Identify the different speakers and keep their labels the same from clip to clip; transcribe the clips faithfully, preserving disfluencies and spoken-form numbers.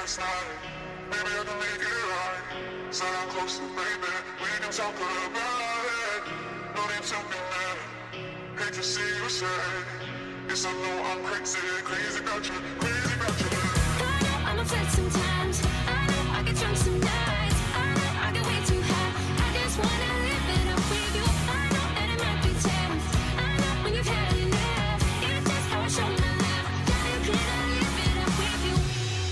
Speaker 1: last night. Maybe I can make it right. Sit down closer, baby. We can talk about it. No need to be mad. Hate to see you sad. Yes, I know I'm crazy, crazy about you, crazy about you.
Speaker 2: I know I'm upset sometimes. I know I get drunk some nights. I know I get way too high. I just wanna live it up with you. I know that it might be tense. I know when you've had enough. It's just how I show my love. Darling, can I live it up with you?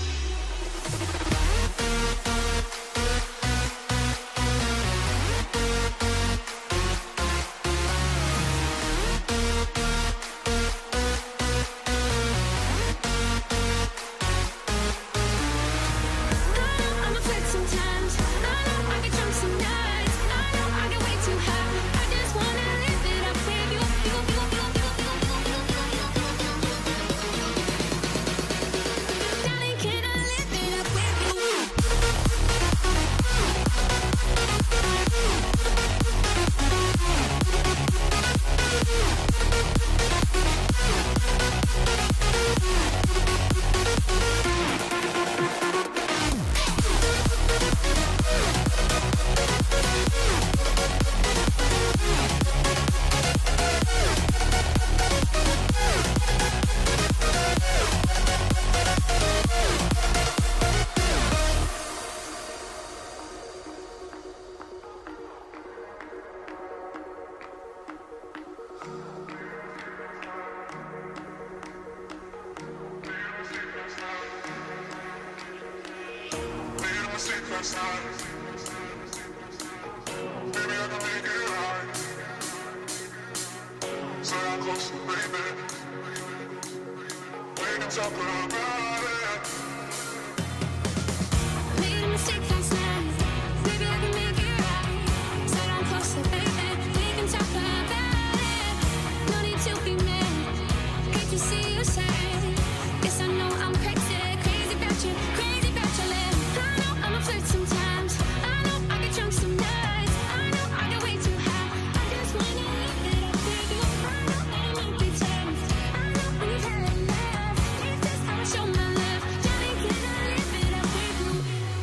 Speaker 1: Last night. Maybe I can make it right. Sit down closer, baby. We can talk about it.
Speaker 2: Made a mistake last night. Maybe I can make it right. Sit down closer, baby. We can talk about it. No need to be mad. Hate to see you sad. Yes, I know I'm crazy, crazy about you, crazy about your lips. I know I'm a flirt sometimes. I know I get drunk some nights. I know I get way too high. I just wanna live it up with you. I know that it might be tense. I know when you've had enough. It's just how I show my love. Darling, can I live it up with you?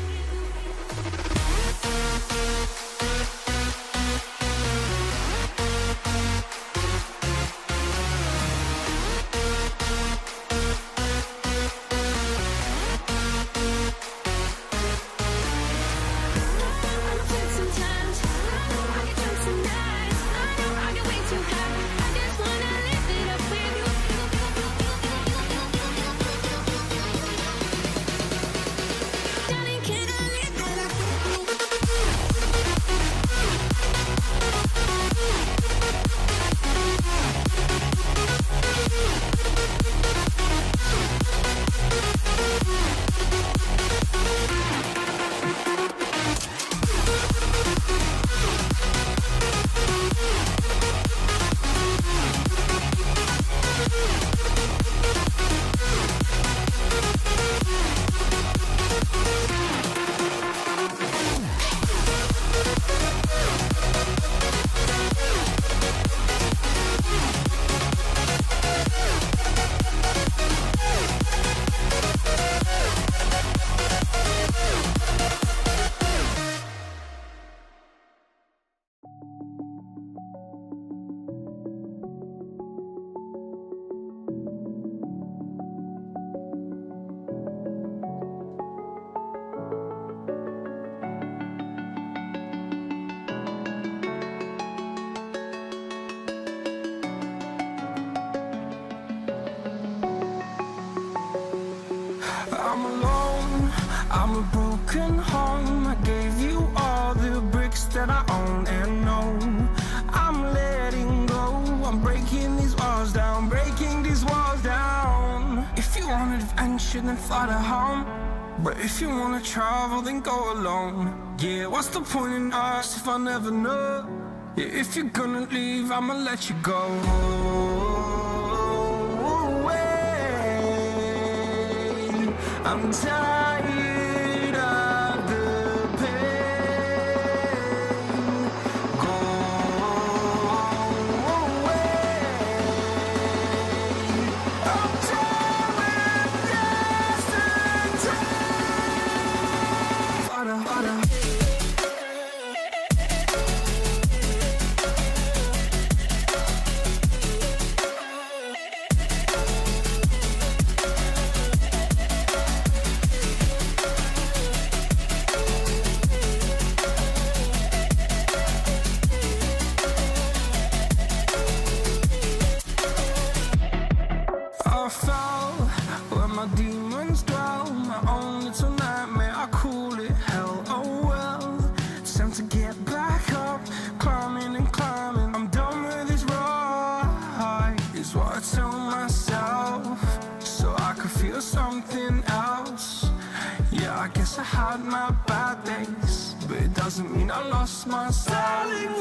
Speaker 3: I'm alone, I'm a broken home. I gave you all the bricks that I own and know. I'm letting go, I'm breaking these walls down, breaking these walls down. If you want adventure, then fly to home. But if you wanna travel, then go alone. Yeah, what's the point in us if I never know? Yeah, if you're gonna leave, I'ma let you go. I'm tired of the pain. Go away. I'm tired of wasting time. had my bad days, but it doesn't mean I lost my style.